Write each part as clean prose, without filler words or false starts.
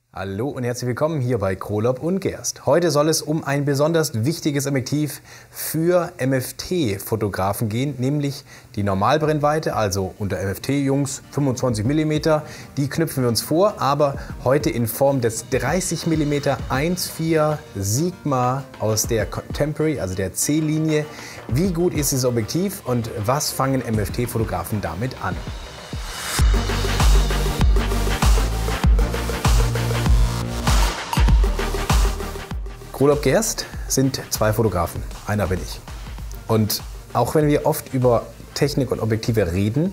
Hallo und herzlich willkommen hier bei Krolob und Gerst. Heute soll es um ein besonders wichtiges Objektiv für MFT-Fotografen gehen, nämlich die Normalbrennweite, also unter MFT-Jungs 25 mm. Die knüpfen wir uns vor, aber heute in Form des 30 mm 1.4 Sigma aus der Contemporary, also der C-Linie. Wie gut ist dieses Objektiv und was fangen MFT-Fotografen damit an? Krolob Gerst sind zwei Fotografen, einer bin ich. Und auch wenn wir oft über Technik und Objektive reden,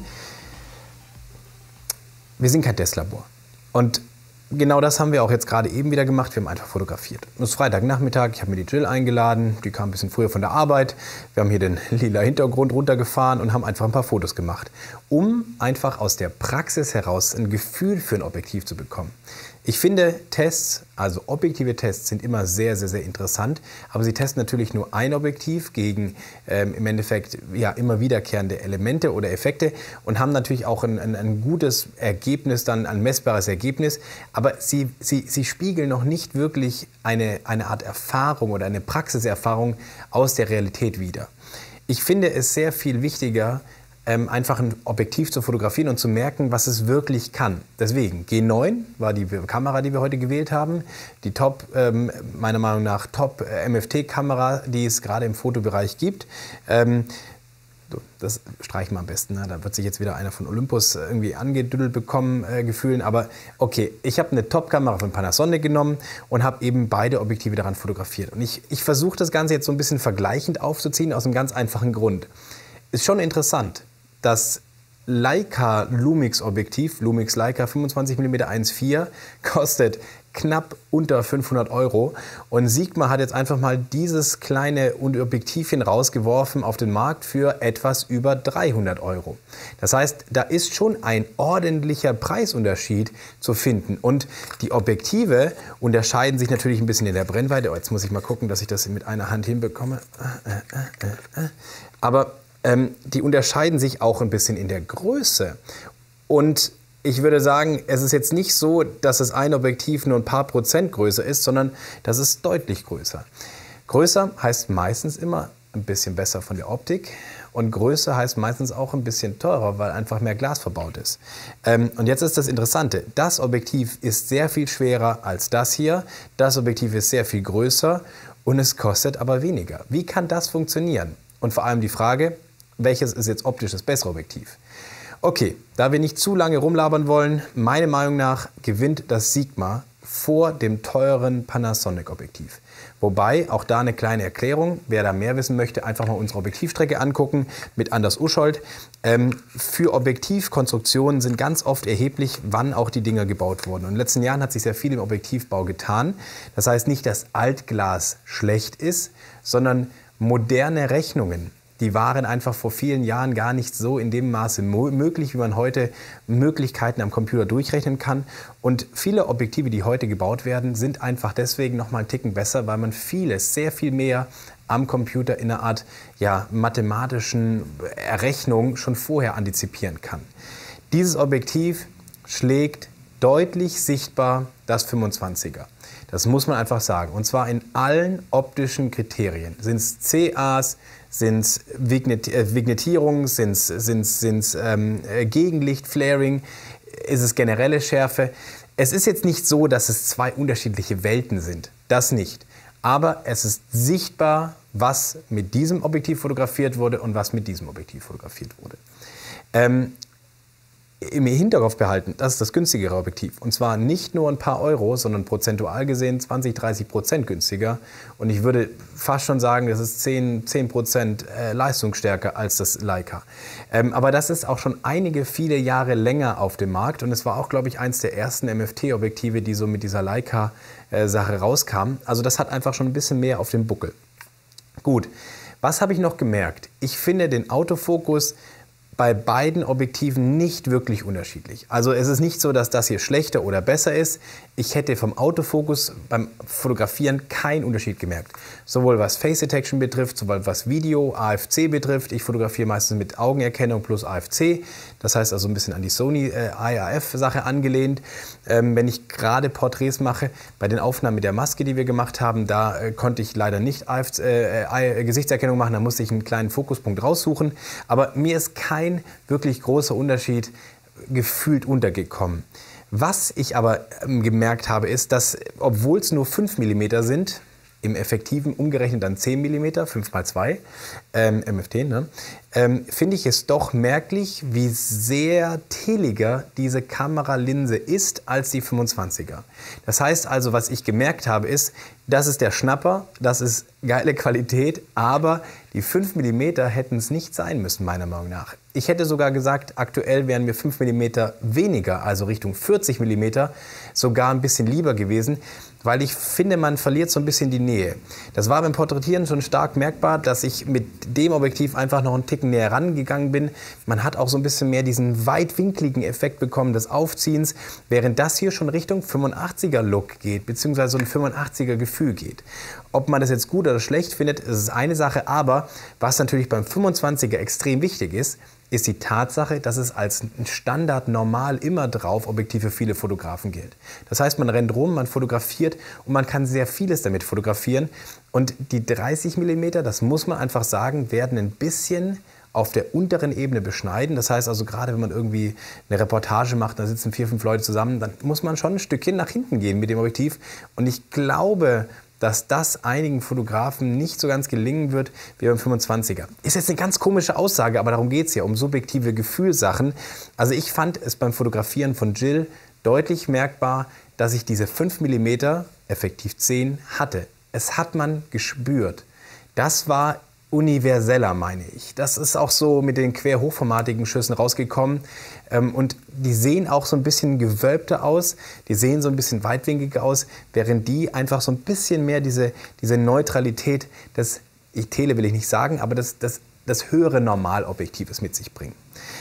wir sind kein Testlabor. Und genau das haben wir auch jetzt gerade eben wieder gemacht, wir haben einfach fotografiert. Es ist Freitagnachmittag, ich habe mir die Jill eingeladen, die kam ein bisschen früher von der Arbeit. Wir haben hier den lila Hintergrund runtergefahren und haben einfach ein paar Fotos gemacht, um einfach aus der Praxis heraus ein Gefühl für ein Objektiv zu bekommen. Ich finde Tests, also objektive Tests, sind immer sehr, sehr, sehr interessant. Aber sie testen natürlich nur ein Objektiv gegen im Endeffekt ja, immer wiederkehrende Elemente oder Effekte und haben natürlich auch ein gutes Ergebnis, dann ein messbares Ergebnis. Aber sie spiegeln noch nicht wirklich eine Art Erfahrung oder eine Praxiserfahrung aus der Realität wider. Ich finde es sehr viel wichtiger, einfach ein Objektiv zu fotografieren und zu merken, was es wirklich kann. Deswegen, G9 war die Kamera, die wir heute gewählt haben. Die Top, meiner Meinung nach, Top MFT-Kamera, die es gerade im Fotobereich gibt. Das streichen wir am besten, ne? Da wird sich jetzt wieder einer von Olympus irgendwie angedüdelt bekommen, gefühlen. Aber okay, ich habe eine Top-Kamera von Panasonic genommen und habe eben beide Objektive daran fotografiert. Und ich versuche das Ganze jetzt so ein bisschen vergleichend aufzuziehen, aus einem ganz einfachen Grund. Ist schon interessant. Das Leica Lumix Objektiv, Lumix Leica 25 mm 1.4, kostet knapp unter 500 € und Sigma hat jetzt einfach mal dieses kleine Objektivchen rausgeworfen auf den Markt für etwas über 300 €. Das heißt, da ist schon ein ordentlicher Preisunterschied zu finden und die Objektive unterscheiden sich natürlich ein bisschen in der Brennweite. Oh, jetzt muss ich mal gucken, dass ich das mit einer Hand hinbekomme. Aber die unterscheiden sich auch ein bisschen in der Größe. Und ich würde sagen, es ist jetzt nicht so, dass das ein Objektiv nur ein paar Prozent größer ist, sondern das ist deutlich größer. Größer heißt meistens immer ein bisschen besser von der Optik. Und größer heißt meistens auch ein bisschen teurer, weil einfach mehr Glas verbaut ist. Und jetzt ist das Interessante. Das Objektiv ist sehr viel schwerer als das hier. Das Objektiv ist sehr viel größer und es kostet aber weniger. Wie kann das funktionieren? Und vor allem die Frage, welches ist jetzt optisch das bessere Objektiv? Okay, da wir nicht zu lange rumlabern wollen, meiner Meinung nach gewinnt das Sigma vor dem teuren Panasonic-Objektiv. Wobei, auch da eine kleine Erklärung, wer da mehr wissen möchte, einfach mal unsere Objektivstrecke angucken mit Anders Uschold. Für Objektivkonstruktionen sind ganz oft erheblich, wann auch die Dinger gebaut wurden. Und in den letzten Jahren hat sich sehr viel im Objektivbau getan. Das heißt nicht, dass Altglas schlecht ist, sondern moderne Rechnungen. Die waren einfach vor vielen Jahren gar nicht so in dem Maße möglich, wie man heute Möglichkeiten am Computer durchrechnen kann. Und viele Objektive, die heute gebaut werden, sind einfach deswegen noch mal einen Ticken besser, weil man vieles, sehr viel mehr am Computer in einer Art mathematischen Errechnung schon vorher antizipieren kann. Dieses Objektiv schlägt deutlich sichtbar das 25er. Das muss man einfach sagen. Und zwar in allen optischen Kriterien. Sind es CAs, sind es Vignettierung, sind es Gegenlicht, Flaring, ist es generelle Schärfe. Es ist jetzt nicht so, dass es zwei unterschiedliche Welten sind. Das nicht. Aber es ist sichtbar, was mit diesem Objektiv fotografiert wurde und was mit diesem Objektiv fotografiert wurde. Im Hinterkopf behalten, das ist das günstigere Objektiv. Und zwar nicht nur ein paar Euro, sondern prozentual gesehen 20–30% günstiger. Und ich würde fast schon sagen, das ist 10% leistungsstärker als das Leica. Aber das ist auch schon viele Jahre länger auf dem Markt. Und es war auch, glaube ich, eins der ersten MFT-Objektive, die so mit dieser Leica-Sache rauskamen. Also das hat einfach schon ein bisschen mehr auf dem Buckel. Gut, was habe ich noch gemerkt? Ich finde den Autofokus bei beiden Objektiven nicht wirklich unterschiedlich. Also es ist nicht so, dass das hier schlechter oder besser ist. Ich hätte vom Autofokus beim Fotografieren keinen Unterschied gemerkt. Sowohl was Face Detection betrifft, sowohl was Video, AFC betrifft. Ich fotografiere meistens mit Augenerkennung plus AFC. Das heißt also ein bisschen an die Sony IAF-Sache angelehnt. Wenn ich gerade Porträts mache, bei den Aufnahmen mit der Maske, die wir gemacht haben, da konnte ich leider nicht Gesichtserkennung machen. Da musste ich einen kleinen Fokuspunkt raussuchen. Aber mir ist kein wirklich großer Unterschied gefühlt untergekommen. Was ich aber gemerkt habe, ist, dass, obwohl es nur 5 mm sind, im Effektiven umgerechnet dann 10 mm, 5x2 MFT, ne? Finde ich es doch merklich, wie sehr teliger diese Kameralinse ist als die 25er. Das heißt also, was ich gemerkt habe, ist, das ist der Schnapper, das ist geile Qualität, aber die 5 mm hätten es nicht sein müssen, meiner Meinung nach. Ich hätte sogar gesagt, aktuell wären mir 5 mm weniger, also Richtung 40 mm, sogar ein bisschen lieber gewesen, weil ich finde, man verliert so ein bisschen die Nähe. Das war beim Porträtieren schon stark merkbar, dass ich mit dem Objektiv einfach noch einen Ticken näher rangegangen bin. Man hat auch so ein bisschen mehr diesen weitwinkligen Effekt bekommen des Aufziehens, während das hier schon Richtung 85er Look geht, beziehungsweise so ein 85er Gefühl geht. Ob man das jetzt gut oder schlecht findet, ist eine Sache, aber was natürlich beim 25er extrem wichtig ist die Tatsache, dass es als Standard normal immer drauf Objektiv für viele Fotografen gilt. Das heißt, man rennt rum, man fotografiert und man kann sehr vieles damit fotografieren. Und die 30 mm, das muss man einfach sagen, werden ein bisschen auf der unteren Ebene beschneiden. Das heißt also, gerade wenn man irgendwie eine Reportage macht, da sitzen 4, 5 Leute zusammen, dann muss man schon ein Stückchen nach hinten gehen mit dem Objektiv. Und ich glaube, dass das einigen Fotografen nicht so ganz gelingen wird wie beim 25er. Ist jetzt eine ganz komische Aussage, aber darum geht es ja, um subjektive Gefühlssachen. Also ich fand es beim Fotografieren von Jill deutlich merkbar, dass ich diese 5 mm, effektiv 10, hatte. Es hat man gespürt. Das war universeller, meine ich. Das ist auch so mit den quer-hochformatigen Schüssen rausgekommen. Und die sehen auch so ein bisschen gewölbter aus, die sehen so ein bisschen weitwinkliger aus, während die einfach so ein bisschen mehr diese Neutralität des, Tele will ich nicht sagen, aber das höhere Normalobjektives mit sich bringen.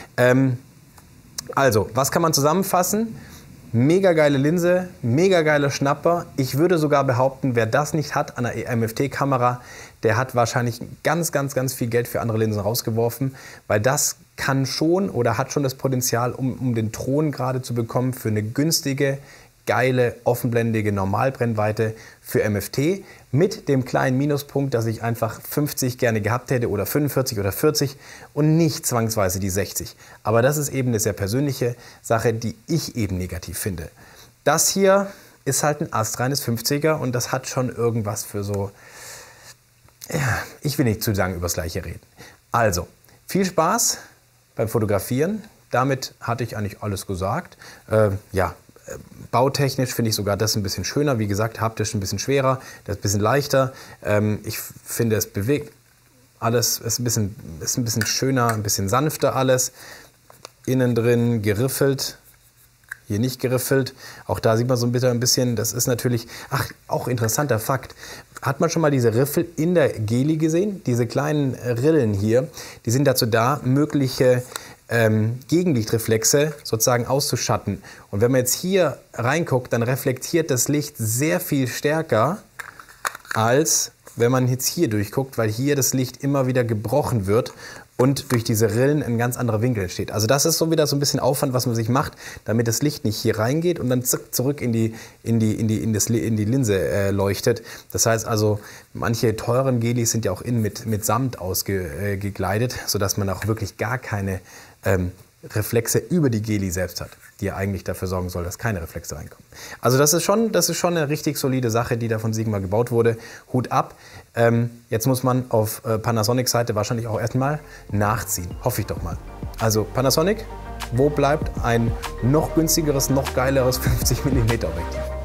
Also, was kann man zusammenfassen? Mega geile Linse, mega geiler Schnapper. Ich würde sogar behaupten, wer das nicht hat an einer MFT-Kamera, der hat wahrscheinlich ganz, ganz, ganz viel Geld für andere Linsen rausgeworfen, weil das kann schon oder hat schon das Potenzial, um den Thron gerade zu bekommen für eine günstige, geile, offenblendige Normalbrennweite für MFT mit dem kleinen Minuspunkt, dass ich einfach 50 gerne gehabt hätte oder 45 oder 40 und nicht zwangsweise die 60. Aber das ist eben eine sehr persönliche Sache, die ich eben negativ finde. Das hier ist halt ein astreines 50er und das hat schon irgendwas für so, ja, ich will nicht zu lange über das Gleiche reden. Also, viel Spaß beim Fotografieren. Damit hatte ich eigentlich alles gesagt. Bautechnisch finde ich sogar das ein bisschen schöner. Wie gesagt, haptisch ein bisschen schwerer, das ist ein bisschen leichter. Ich finde, es bewegt alles, ist ein bisschen schöner, ein bisschen sanfter alles. Innen drin geriffelt, hier nicht geriffelt. Auch da sieht man so ein bisschen, das ist natürlich, auch interessanter Fakt. Hat man schon mal diese Riffel in der Geli gesehen? Diese kleinen Rillen hier, die sind dazu da, mögliche Gegenlichtreflexe sozusagen auszuschatten. Und wenn man jetzt hier reinguckt, dann reflektiert das Licht sehr viel stärker, als wenn man jetzt hier durchguckt, weil hier das Licht immer wieder gebrochen wird und durch diese Rillen ein ganz anderer Winkel entsteht. Also das ist so wieder so ein bisschen Aufwand, was man sich macht, damit das Licht nicht hier reingeht und dann zurück in die Linse leuchtet. Das heißt also, manche teuren Gelis sind ja auch innen mit Samt ausgekleidet, sodass man auch wirklich gar keine Reflexe über die Geli selbst hat, die ja eigentlich dafür sorgen soll, dass keine Reflexe reinkommen. Also das ist schon eine richtig solide Sache, die da von Sigma gebaut wurde. Hut ab. Jetzt muss man auf Panasonic Seite wahrscheinlich auch erstmal nachziehen. Hoffe ich doch mal. Also Panasonic, wo bleibt ein noch günstigeres, noch geileres 50 mm Objektiv?